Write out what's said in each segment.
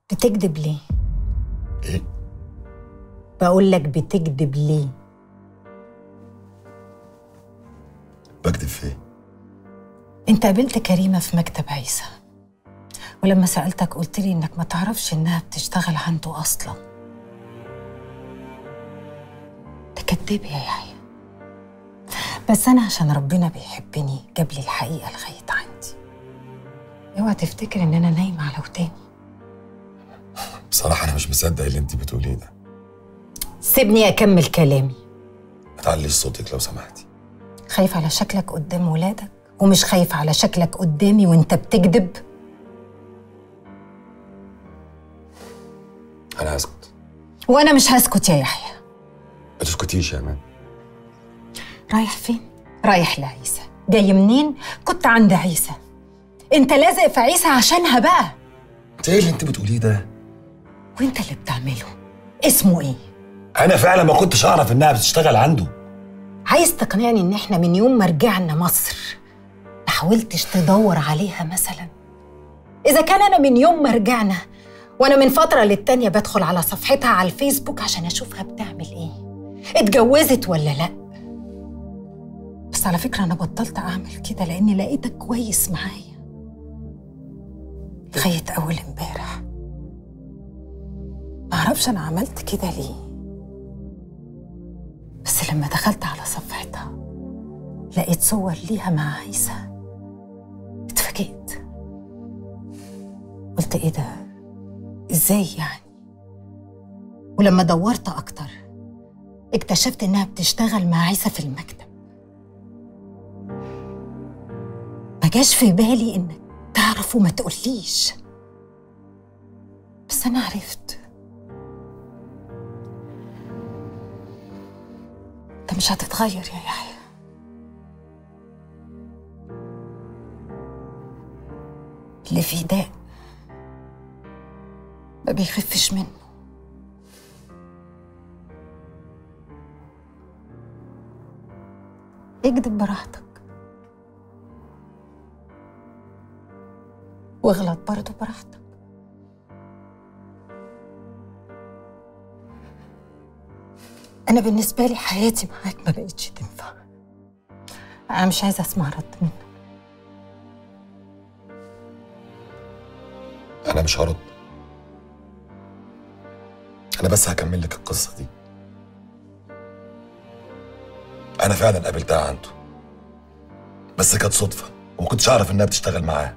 بتكذب ليه؟ ايه؟ بقول لك بتكذب ليه؟ بكذب في ايه؟ انت قابلت كريمة في مكتب عيسى، ولما سألتك قلت لي انك ما تعرفش انها بتشتغل عنده اصلا. ده كداب يا يحيى. بس انا عشان ربنا بيحبني جاب لي الحقيقة لغاية عندي. اوعى تفتكر ان انا نايمة على وداني. بصراحة أنا مش مصدق اللي أنت بتقوليه ده. سيبني أكمل كلامي. ما تعليش صوتك لو سمحتي. خايف على شكلك قدام ولادك ومش خايف على شكلك قدامي وأنت بتكذب؟ أنا هسكت. وأنا مش هسكت يا يحيى. ما تسكتيش يا أمان. رايح فين؟ رايح لعيسى. جاي منين؟ كنت عند عيسى. أنت لازق في عيسى عشانها بقى. أنت إيه اللي أنت بتقوليه ده؟ وأنت اللي بتعمله اسمه إيه؟ أنا فعلا ما كنتش أعرف إنها بتشتغل عنده. عايز تقنعني إن إحنا من يوم ما رجعنا مصر ما حاولتش تدور عليها مثلا؟ إذا كان أنا من يوم ما رجعنا وأنا من فترة للتانية بدخل على صفحتها على الفيسبوك عشان أشوفها بتعمل إيه، اتجوزت ولا لأ. بس على فكرة أنا بطلت أعمل كده لأني لقيتك كويس معايا لغاية أول امبارح. معرفش أنا عملت كده ليه، بس لما دخلت على صفحتها لقيت صور ليها مع عيسى اتفاجئت. قلت إيه ده؟ إزاي يعني؟ ولما دورت أكتر اكتشفت إنها بتشتغل مع عيسى في المكتب. ما جاش في بالي إنك تعرف وما تقوليش، بس أنا عرفت. أنت مش هتتغير يا يحيى. اللي فيه داء ما بيخفش منه. اكدب براحتك واغلط برضه براحتك. أنا بالنسبة لي حياتي معاك ما بقتش تنفع. أنا مش عايزة أسمع رد منك. أنا مش هرد. أنا بس هكمل لك القصة دي. أنا فعلا قابلتها عنده، بس كانت صدفة وما كنتش أعرف إنها بتشتغل معاه.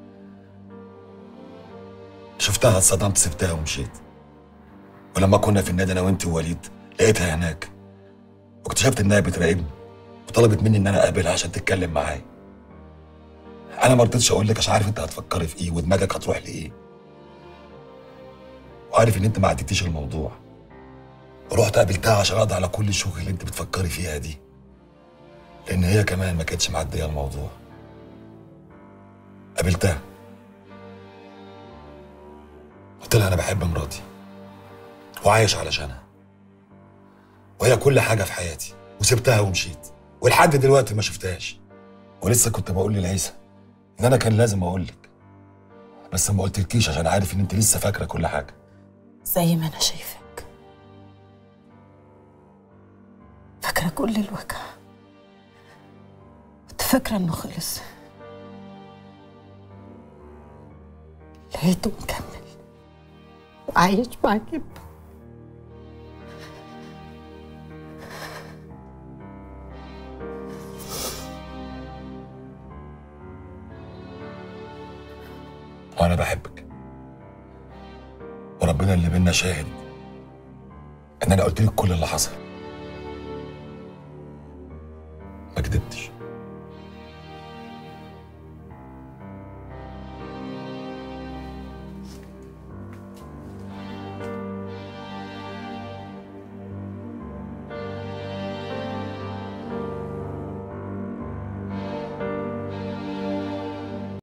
شفتها اتصدمت سبتها ومشيت. ولما كنا في النادي أنا وأنت ووليد لقيتها هناك واكتشفت إنها بتراقبني وطلبت مني إن أنا أقابلها عشان تتكلم معايا. أنا ما رضيتش أقول لك عشان عارف أنت هتفكري في إيه ودماغك هتروح لإيه، وعارف إن أنت ما عديتيش الموضوع. ورحت قابلتها عشان أقضي على كل الشغل اللي أنت بتفكري فيها دي، لأن هي كمان ما كانتش معدية الموضوع. قابلتها قلت لها أنا بحب مراتي وعايش علشانها وهي كل حاجة في حياتي، وسبتها ومشيت ولحد دلوقتي ما شفتهاش. ولسه كنت بقول لعيسى إن أنا كان لازم أقول لك، بس ما قلتلكيش عشان عارف إن أنت لسه فاكرة كل حاجة. زي ما أنا شايفك فاكرة كل الوجع، كنت فاكرة إنه خلص، لقيته مكمل وعايش معاك. وأنا بحبك، وربنا اللي بينا شاهد إن أنا قلت لك كل اللي حصل، ما كدبتش.